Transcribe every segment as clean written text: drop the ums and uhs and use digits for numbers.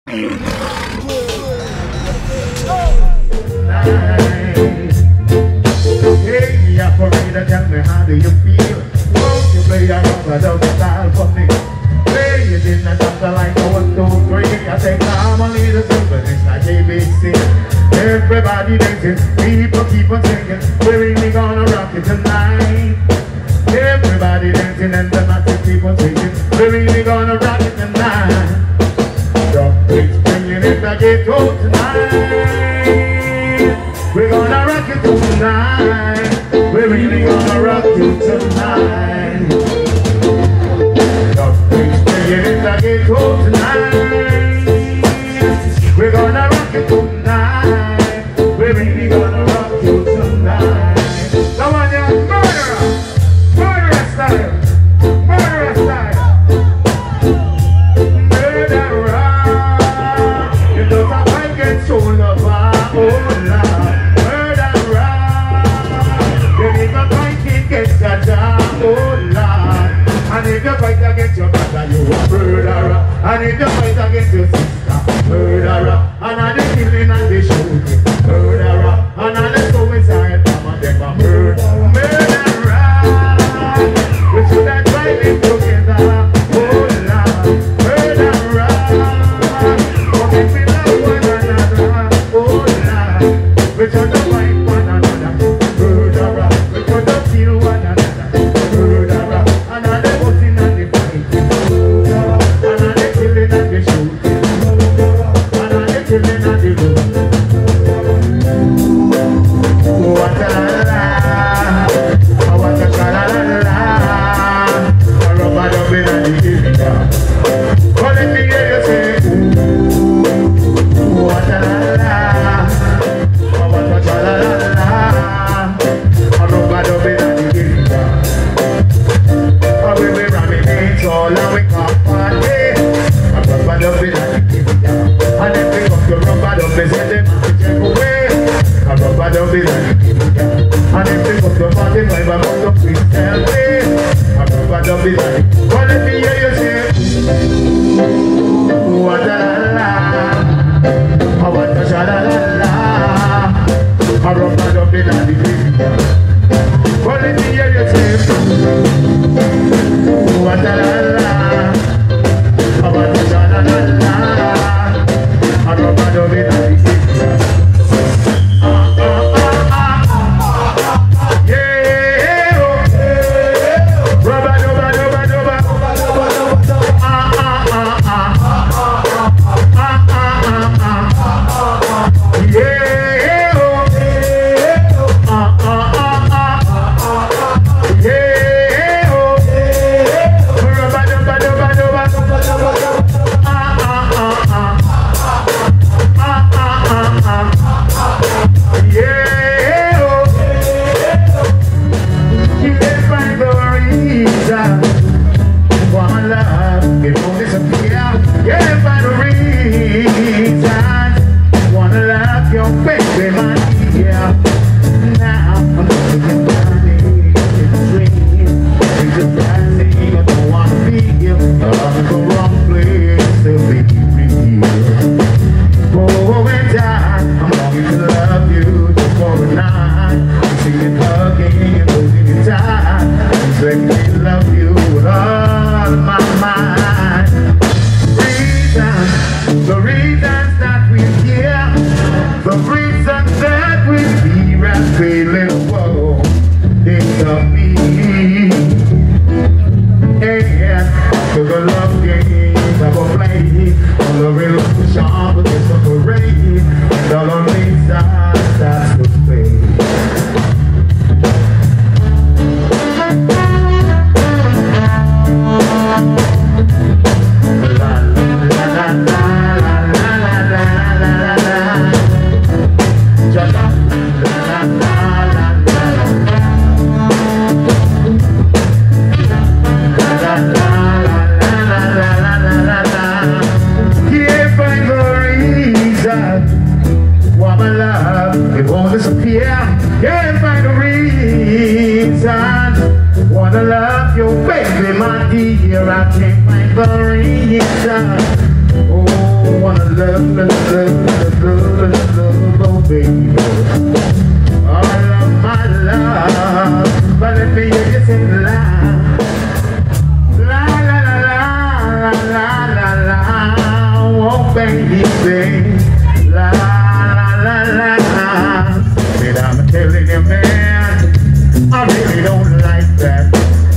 Tell me how do you feel? Won't you play around without the style for me? Play it in a chapter like a 1, 2, 3. I say come on, little simple, it's like ABC. Everybody dancing, people keep on singing. We're really gonna rock it tonight. Everybody dancing and the masses keep on singing. We're really gonna rock it tonight. The beat's bringing it back into tonight. We're gonna rock it tonight. We're really gonna rock you tonight. The beat's bringing it back into tonight. We're gonna rock it tonight. We're really gonna rock you tonight. Come on, you murderer! Murderer style! Murderer style! Murderer! You don't have to get so love, oh Lord. Murderer! You need to fight against your job, oh Lord. And if you fight against your brother, you a murderer. And if you fight against your sister, murderer. And all the killing and the shooting, murderer. And all the suicide, come on, them a murderer. Murderer. We should have tried it together, oh Lord. Murderer. Forget we love one another, oh Lord. We should have fight one another, murderer. We should have kill one another, murderer. And all the voting and the fighting, murderer. And all the killing and the shooting, murderer. And all the killing and the looting. What a la la, what a la la la. A rubber dub in the area. But let me hear you say, what a la la, what a la la la. A rubber dub in the area. We reminisce all and we come party. A rubber dub in the area. And if we come to rubber dub, they say them have to take away. A rubber dub in the area. And if we come to 45, I'm out of Christian way. A rubber dub in the area. But let me hear you say, what a la la, what a sha la la la. A rubber dub in the area. But let me hear you say, what a la la, what a sha la la la. A rubber dub in the area. dear, I can't find the reason. Oh, wanna love oh baby. All of my love, but let me hear you sing la la la la la la la, oh baby, la la la la. And I'm telling you, man, I really don't like that.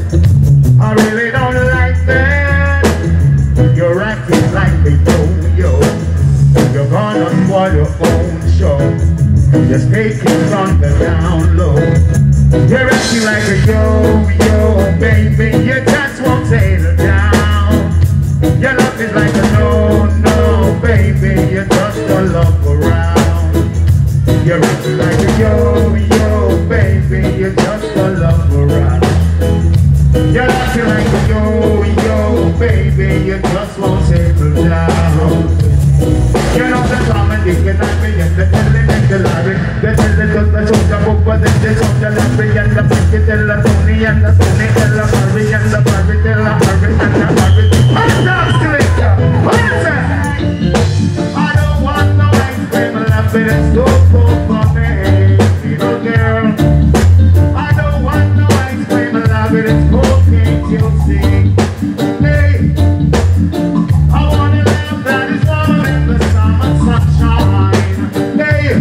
I really don't like that. You're acting like a yo-yo. You're gonna spoil your own show. Just take it on the down low. You're acting like a yo-yo, baby. You just won't settle down. Your love is like a no-no, baby. You're just a love around. You're acting like a yo-yo, baby. You're just a love around. You're acting like a yo-yo, baby. You just won't settle down. You know the comedy, you know me, and the telling and the lorry. The telling the soldier book, but then the soldier lorry, and the pinky tell the Tony, and the Tony tell the Harry, and the Harry tell the Harry, and the Harry. I'm not slicker. Listen! I don't want no ice cream, I love it, it's so cool for me, little girl. I don't want no ice cream, I love it, it's cool, can't you see? Hey, I want a love that is warm in the summer sunshine. Hey,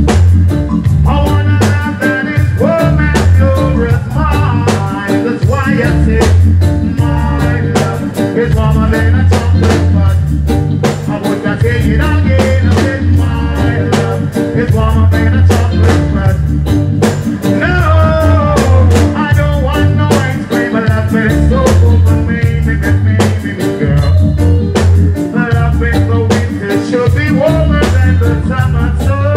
I want a love that is warm and pure as mine. That's why I say my love is warmer than a chocolate bud. I would not say it again. I said my love is warmer than a chocolate bud. No, I don't want no ice cream. I love it, it's so cool for me, girl. I love it, the winter should be warmer than the summer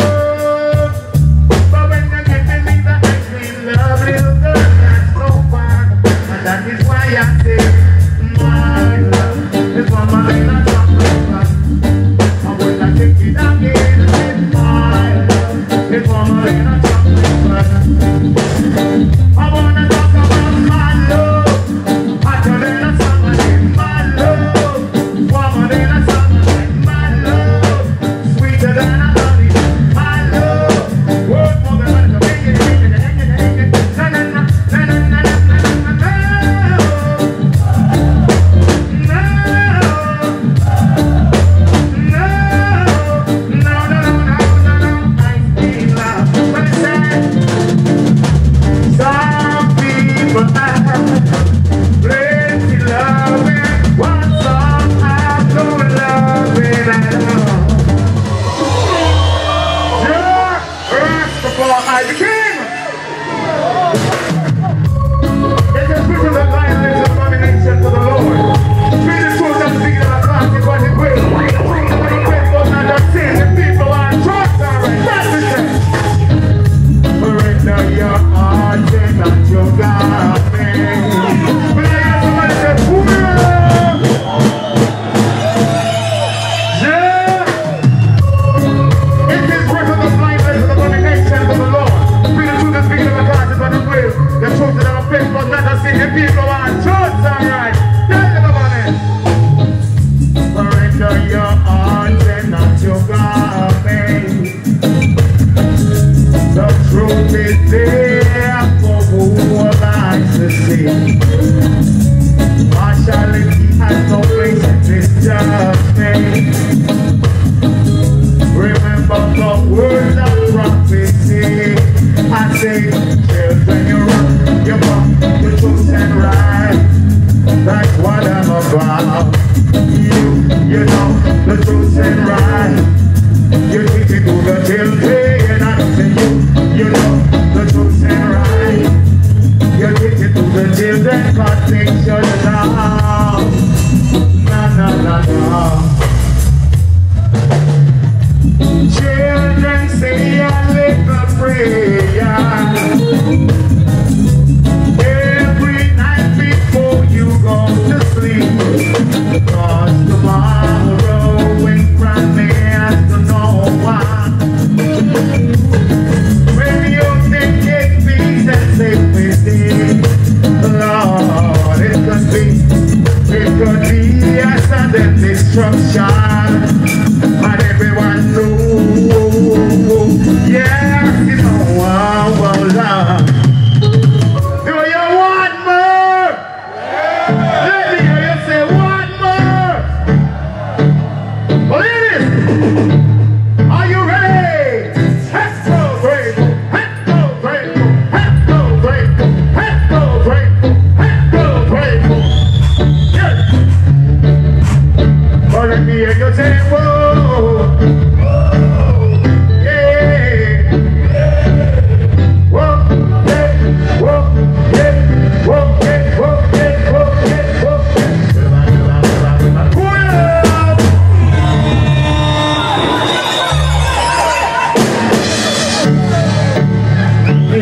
sun. But when you're giving me the ice cream, love, little girl, that's so fun. And that is why I say my love is warmer than a chocolate bud. I would not take it again. I said my love is warmer than a chocolate bud. I wanna talk about my love, hotter than a summer day. My love, warmer than a summer day. My love, sweeter than a honey. My love, worth more than money. Na na na na na na na na some people have plenty loving, one some have no loving at all. Sure, rest before I begin. It is written that violence is abomination to the Lord. Be the truth and speak of the classic what it will. When the faithful not have sin, the people are trust alright. That's it. Surrender your heart and not your garment. When I hear somebody say, yeah. It is written the blindness is abomination to the Lord. Be the truth and speak of the classic what it will. The truth that our faithful not have sin, the people are trust alright. Tell them about it. Surrender your heart and not your garment. The truth is there for who likes to see. Partiality has no place in this judgment. Remember the words of prophecy. I say, children, you run, you walk, the truth and right. That's what I'm about. You know the truth and right. You teach it to the children, and I say you know the truth and right. You teach it to the children, cause they should know. Na na na na. Children say a little prayer.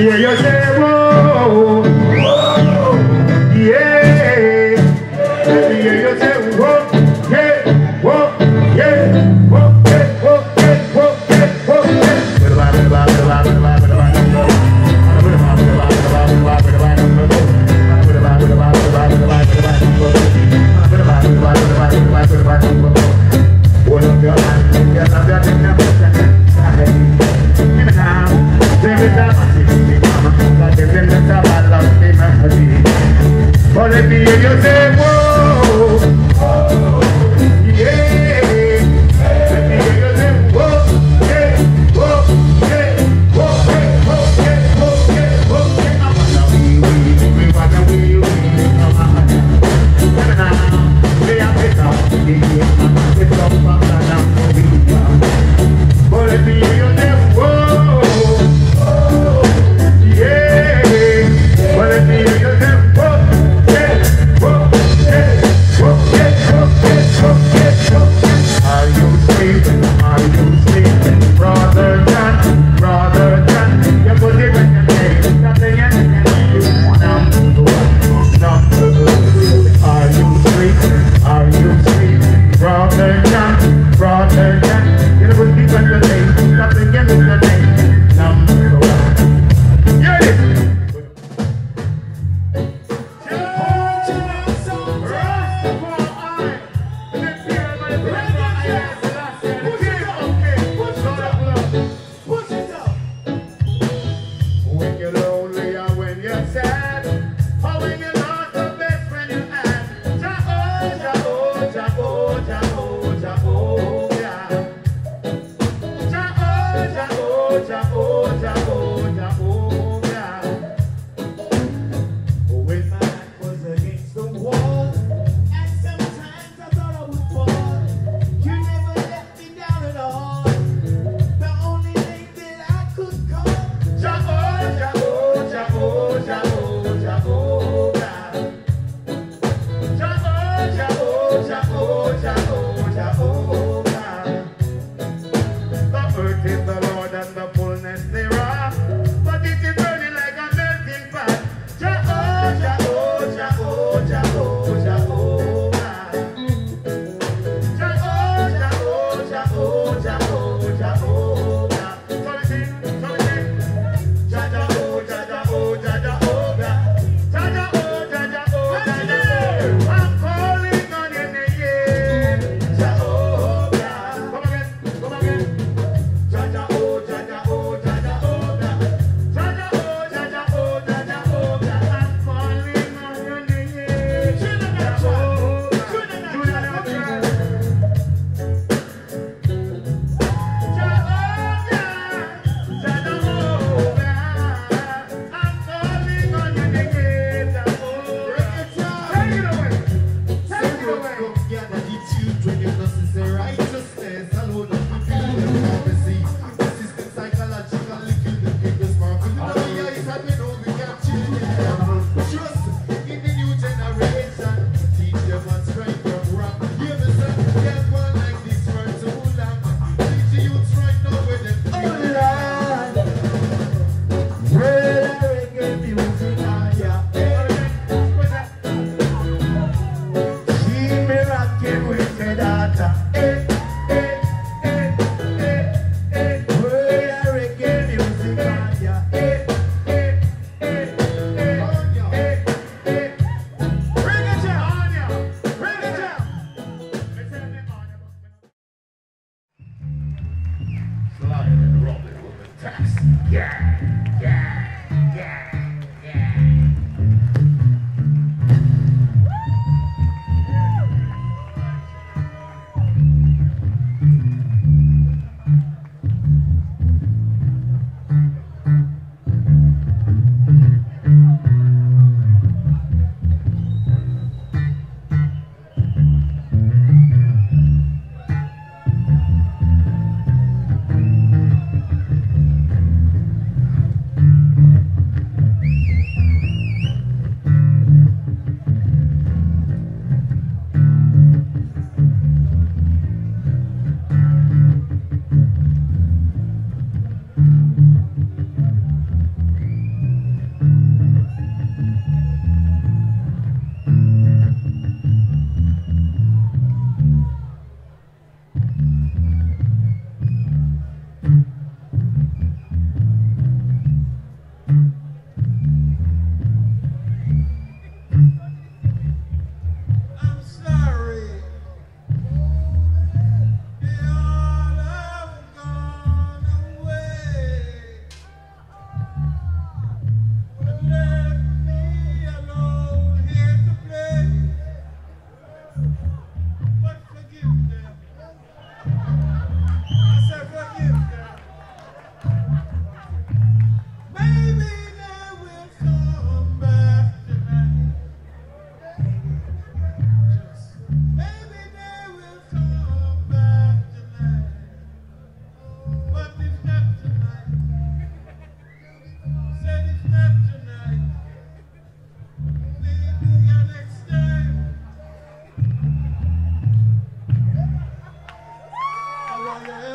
hear you say, whoa, whoa, yeah. Let me hear you say, whoa, yeah, whoa, yeah, whoa, yeah, whoa, yeah, whoa, yeah, whoa, yeah. But let me hear you say, whoa, whoa, yeah. Let me hear you say, whoa, yeah, whoa, yeah, whoa, yeah, whoa, yeah, whoa, yeah, whoa, yeah. We wanna wee, come on. We are better. It's up and down. But let me hear you say, whoa, whoa, yeah. But let me hear you say, whoa. Are you sleeping, brother John, you put it in your name, nothing in your Are you sleeping, brother John, you put it in your name, nothing in your name, number one. Hear this.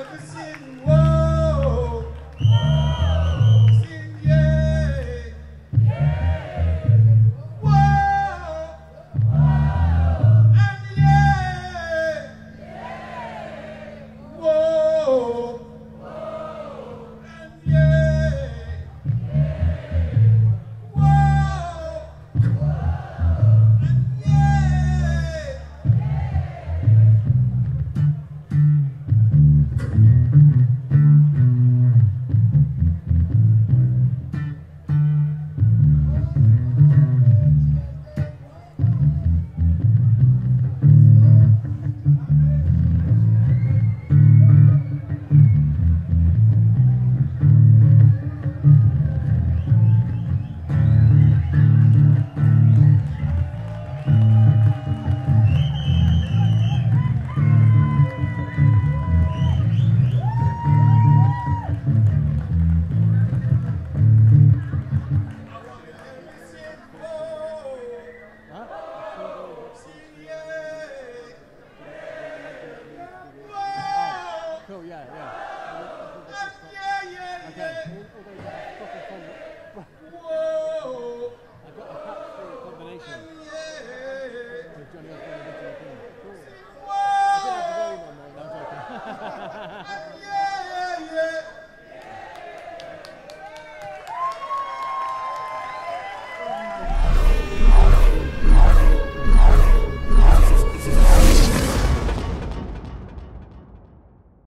Never said whoa.